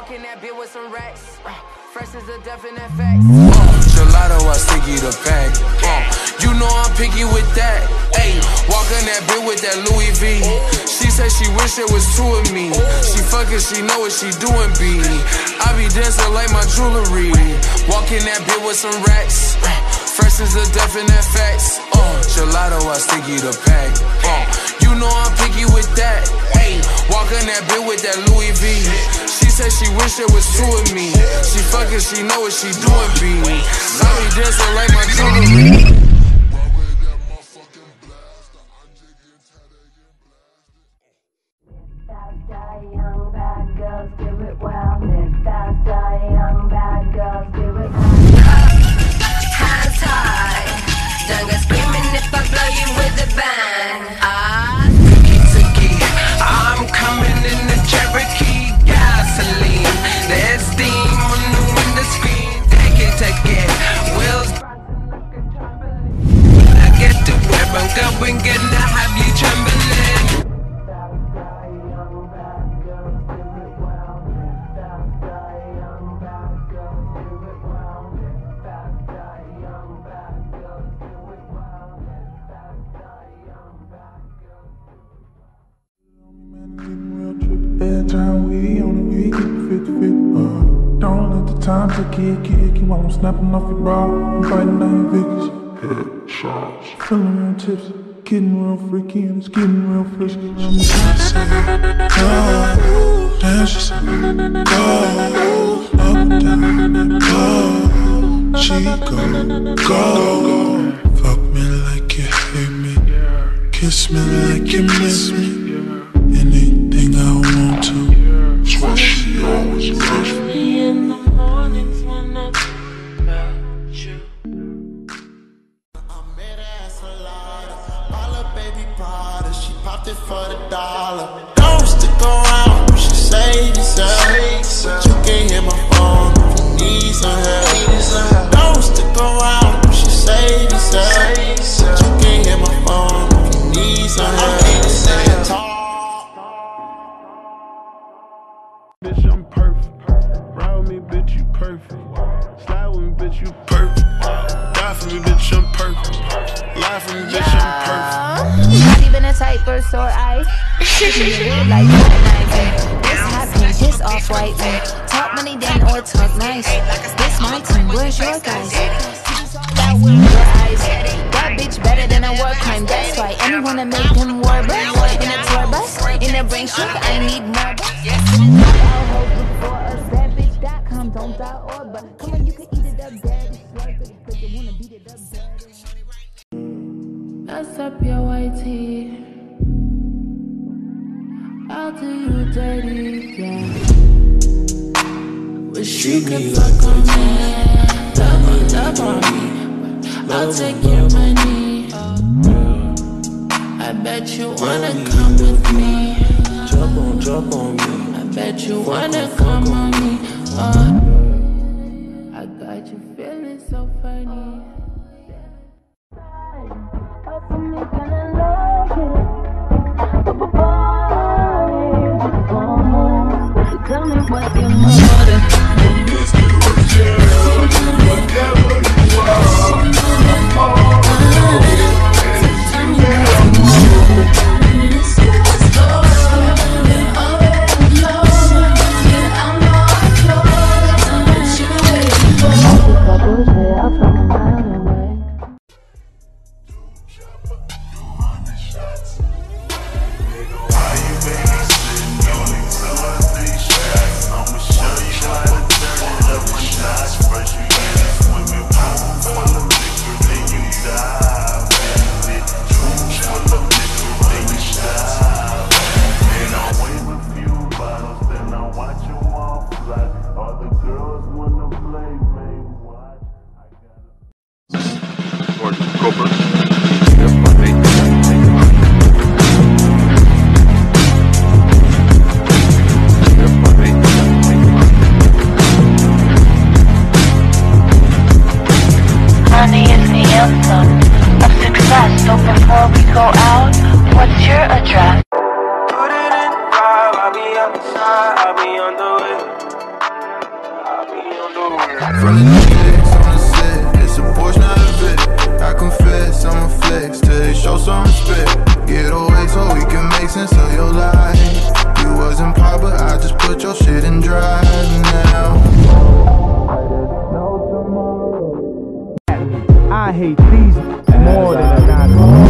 Walk in that bit with some racks. Fresh as a definite fact. Gelato, I sticky the pack. You know I'm picky with that. Ayy, walk in that bit with that Louis V. She said she wish there was two of me. She fucking, she know what she doing, B. I be dancing like my jewelry. Walk in that bit with some racks. Fresh as a definite facts. Gelato, I sticky the pack. You know I'm picky with that. Ayy, walk in that bit with that Louis V. She said she wish there was two of me. She fucking, she know what she doing, B. I be dancing like my jewelry. Young bad girls, give it well. Live faster, young bad girls, give it well. Hands high, don't go screaming if I blow you with a bang. I'm coming in the Cherokee gasoline. There's steam on the window screen. Take it. Wheels I get to where I'm going, gonna have you trembling. Every time we on it, we get 50-50. Don't let the time take it, keep on snapping off your bra and biting down your Vickies. Headshots. Feeling real tipsy, getting real freaky, and it's getting real frisky. She said, go, damn, she said, go, up and down, go, she go. Fuck me like you hate me, kiss me like you miss me. Anything I want to. That's why she always loves me. In the mornings when I think about you. I made her ass a lot. All her baby Prada, she popped it for the dollar. Don't stick around, you should save yourself. You can hit my phone if you need some help. Don't stick around, you should save yourself. You can hit my phone if you need some help. Bitch, I'm perfect. Ride with me, bitch, you perfect. Slide with me, bitch, you perfect. Die for me, bitch, I'm perfect. Lie for me, bitch, I'm perfect. Not even a type or sore eyes. Shaking your head like Fortnite. This hot pink, this off-white. Talk money then or talk nice. This my team, where's your guys? That with your eyes. That bitch better than a war crime. That's why anyone to make them war bus. In a tour bus, in a brain shook, I need more bus. Don't die or but come on, you can eat it up, daddy. Cause you wanna beat it up, daddy. Mess up your white tee. I'll do you dirty, yeah. Wish you could fuck on me, love on me. I'll take your money. I bet you wanna come with me. Jump on me. I bet you wanna come on me. I got you feeling so funny. Tell me what your mother whatever you want. Why you babysitting on these Sunday shots? I'm Rolling the sticks on the set, it's a Porsche, not a Vic. I confess, I'm a flex till they show some respect. Get away so we can make sense of your life. You wasn't pop, but I just put your shit in drive now. I hate these more than a goddamn.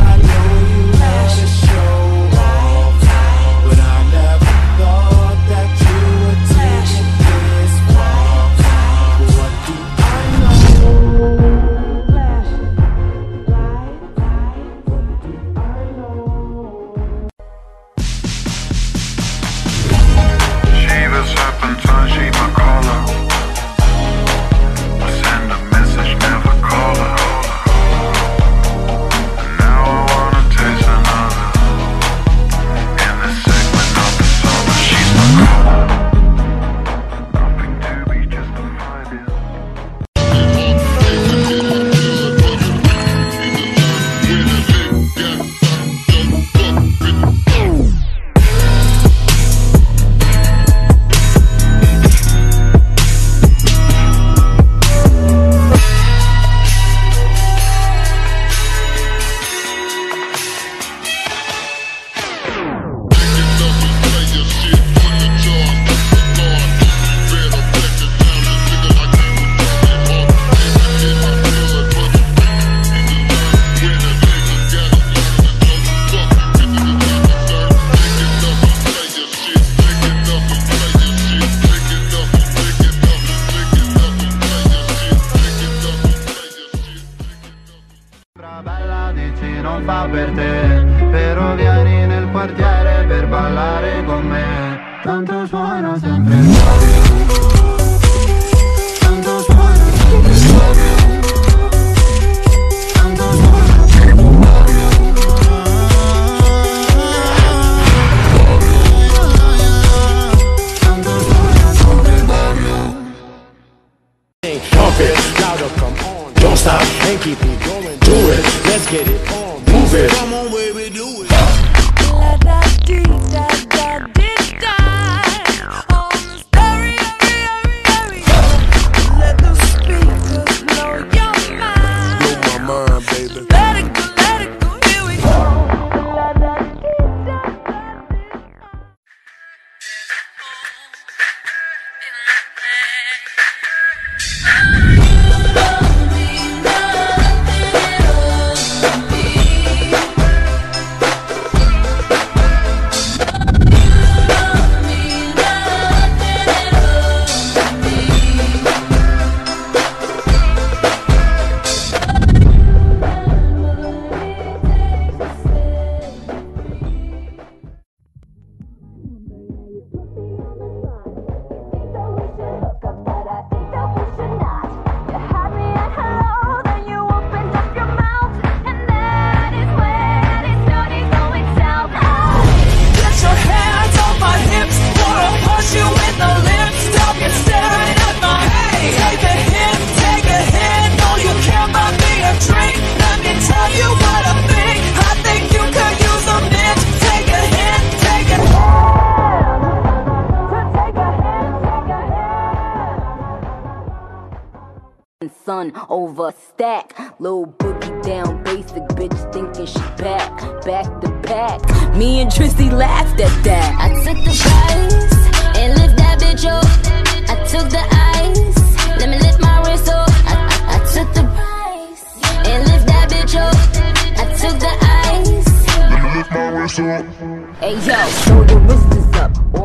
Non fa per te, però vieni nel quartiere per ballare con me. Tanto suona sempre il radio, tanto suona sempre il radio, tanto suona sempre il radio, tanto suona sempre il radio. Pump it, louder, come on. Don't stop and keep it going. Do it, let's get it on. Move it. Come on, baby, do it. La da dee da da dee da. On the stereo, let the speakers blow your mind. Blow my mind, baby. Let it go, here we go. La da dee da da dee Son over stack, little boogie down basic bitch thinking she back to back. Me and Tristy laughed at that. I took the price and lift that bitch up. I took the ice, let me lift my wrist up. I took the price and lift that bitch up. I took the ice, let me lift my wrist up. Hey yo, so the wrist is up.